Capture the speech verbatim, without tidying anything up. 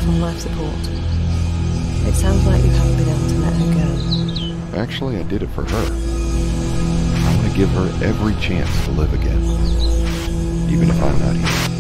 on life support. It sounds like you haven't been able to let her go. Actually, I did it for her. I want to give her every chance to live again, even if I'm not here.